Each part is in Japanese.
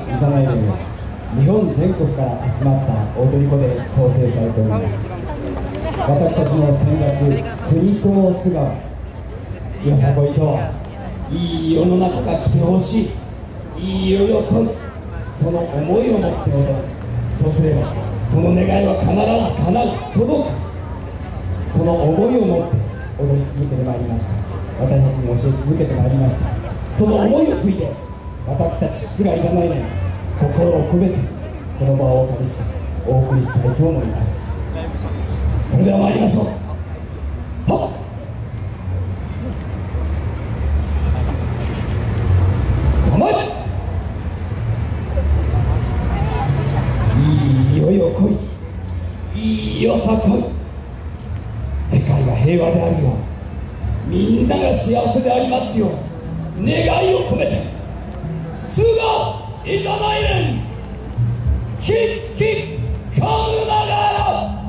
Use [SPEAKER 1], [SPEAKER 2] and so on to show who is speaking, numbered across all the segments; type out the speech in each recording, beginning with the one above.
[SPEAKER 1] いざない連は日本全国から集まった踊り子で構成されております。私たちの選抜国友菅はよさこいとはいい世の中が来てほしい、いい世よ来い、その思いを持って踊る。そうすればその願いは必ず叶う、届く。その思いを持って踊り続けてまいりました。私たちに教え続けてまいりました。その思いをついて私たち菅いざない連、心を込めてこの場をお借りしてお送りしたいと思います。それでは参りましょう。はっ、いいよよ来い、いいよさ来い。世界が平和であるよう、みんなが幸せでありますよう願いを込めて、菅いざない連ひっつきかむながら。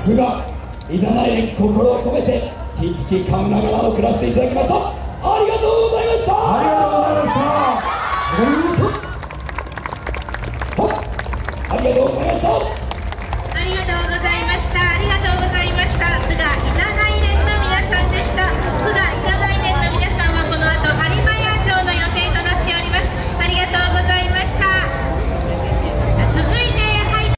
[SPEAKER 1] 菅いざない心を込めて火付きカムナ村を送らせていただきました。ありがとう